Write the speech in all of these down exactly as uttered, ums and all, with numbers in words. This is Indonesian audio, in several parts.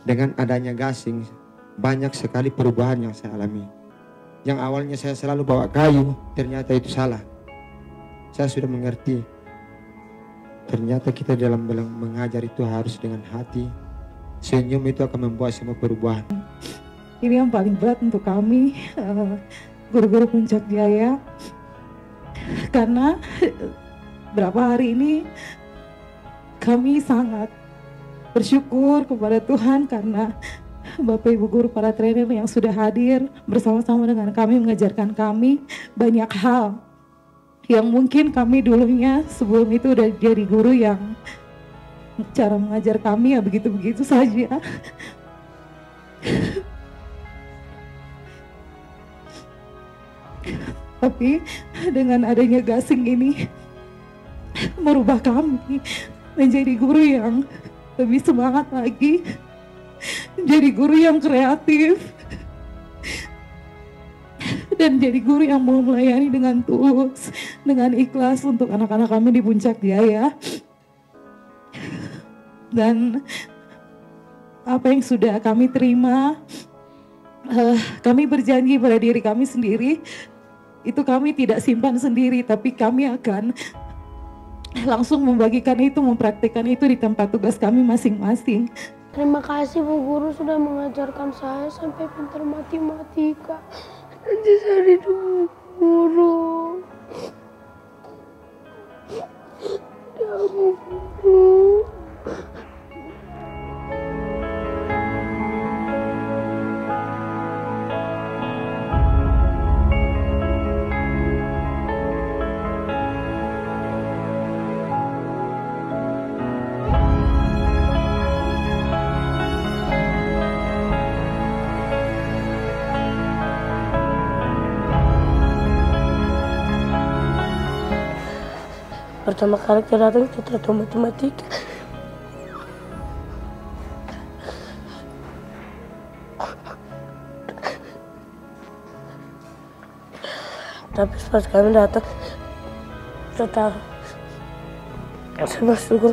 Dengan adanya gasing, banyak sekali perubahan yang saya alami. Yang awalnya saya selalu bawa kayu, ternyata itu salah. Saya sudah mengerti. Ternyata kita dalam mengajar itu harus dengan hati. Senyum itu akan membuat semua perubahan. Ini yang paling berat untuk kami, uh, guru-guru Puncak Jaya. Karena berapa hari ini kami sangat bersyukur kepada Tuhan karena Bapak Ibu guru para trainer yang sudah hadir bersama-sama dengan kami mengajarkan kami banyak hal yang mungkin kami dulunya sebelum itu udah jadi guru yang cara mengajar kami ya begitu-begitu saja. Tapi dengan adanya gasing ini merubah kami menjadi guru yang lebih semangat lagi, jadi guru yang kreatif, dan jadi guru yang mau melayani dengan tulus, dengan ikhlas untuk anak-anak kami di Puncak Jaya. Dan apa yang sudah kami terima, uh, kami berjanji pada diri kami sendiri, itu kami tidak simpan sendiri, tapi kami akan langsung membagikan itu, mempraktikkan itu di tempat tugas kami masing-masing. Terima kasih Bu Guru sudah mengajarkan saya sampai pintar matematika. Nanti saya hidup guru. Ya Bu Guru. Pertama kali kita datang kita tahu matematika. Tapi pas kami datang kita tahu. Saya bersyukur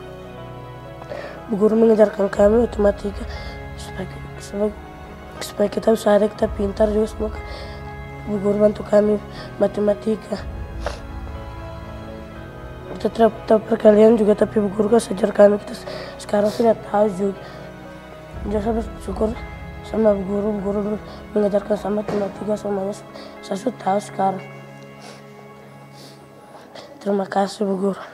Bu Guru mengajarkan kami matematika supaya, supaya, supaya kita bisa ada kita pintar juga semua. Bu Guru bantu kami matematika. Kita tahu perkalian juga, tapi Bu Guru kan sejar kami, kita sekarang tidak tahu juga. Jadi saya bersyukur sama Bu Guru, Bu Guru mengajarkan sama matematika semuanya, saya sudah tahu sekarang. Terima kasih Bu Guru.